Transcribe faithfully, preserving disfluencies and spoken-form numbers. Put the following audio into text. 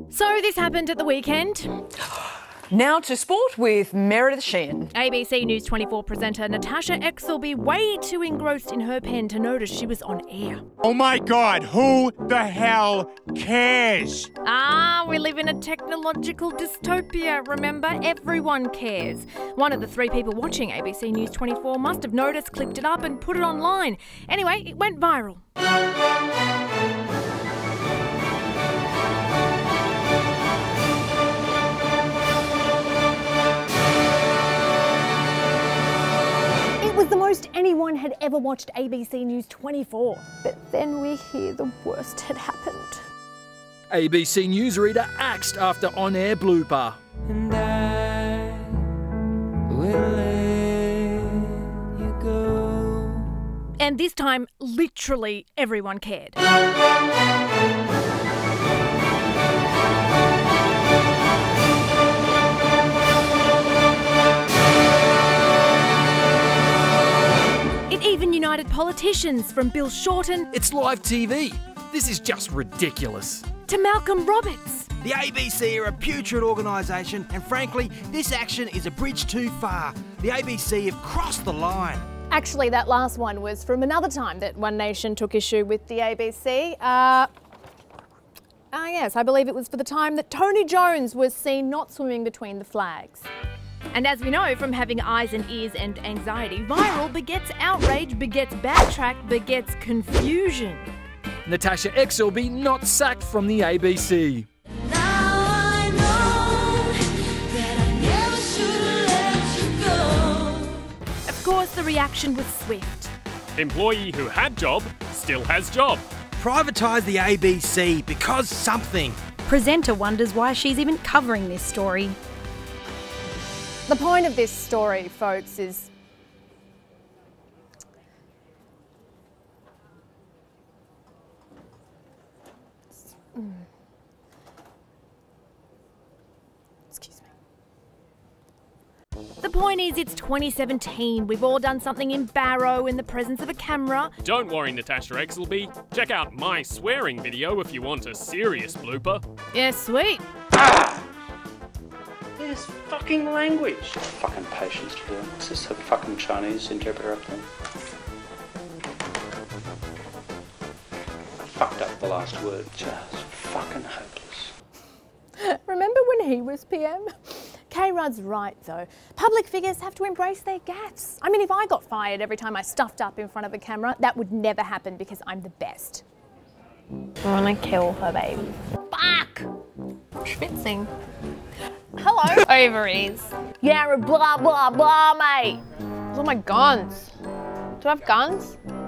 So this happened at the weekend. Now to sport with Meredith Sheehan. A B C News twenty-four presenter Natasha Exelby way too engrossed in her pen to notice she was on air. Oh my God, who the hell cares? Ah, we live in a technological dystopia, remember? Everyone cares. One of the three people watching A B C News twenty-four must have noticed, clicked it up and put it online. Anyway, it went viral. It was the most anyone had ever watched A B C News twenty-four. But then we hear the worst had happened. A B C newsreader axed after on-air blooper. And I will let you go. And this time, literally everyone cared. It even united politicians from Bill Shorten It's live T V. This is just ridiculous. to Malcolm Roberts. The A B C are a putrid organisation, and frankly, this action is a bridge too far. The A B C have crossed the line. Actually, that last one was from another time that One Nation took issue with the A B C. Uh, ah, yes, I believe it was for the time that Tony Jones was seen not swimming between the flags. And as we know from having eyes and ears and anxiety, viral begets outrage, begets backtrack, begets confusion. Natasha Exelby not sacked from the A B C. Now I know that I never should have let you go. Of course, the reaction was swift. Employee who had job still has job. Privatise the A B C because something. Presenter wonders why she's even covering this story. The point of this story, folks, is Mm. Excuse me. The point is, it's twenty seventeen. We've all done something in Barrow in the presence of a camera. Don't worry, Natasha Exelby. Check out my swearing video if you want a serious blooper. Yeah, sweet. This fucking language. Fucking patience to do. Is this a fucking Chinese interpreter up there? Fucked up the last word. Just fucking hopeless. Remember when he was P M? K-Rudd's right though. Public figures have to embrace their gaffes. I mean, if I got fired every time I stuffed up in front of a camera, that would never happen because I'm the best. I wanna kill her, baby. Fuck! Schwitzing. Hello. Ovaries. Yeah, blah, blah, blah, mate. Those are my guns. Do I have guns?